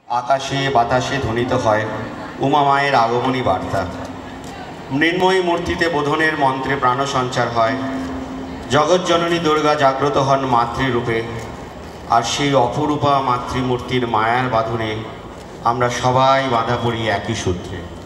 आकाशे बातासे ध्वनित হয় उमा माয়ের আগমনী বার্তা। মৃন্ময়ী মূর্তিতে বোধনের মন্ত্রে প্রাণ সঞ্চার হয়। জগজ্জননী দুর্গা জাগ্রত হন মাতৃরূপে। আর সেই অপরূপা মাতৃমূর্তির মায়ার বাঁধনে আমরা সবাই বাঁধা পড়ি একই সূত্রে।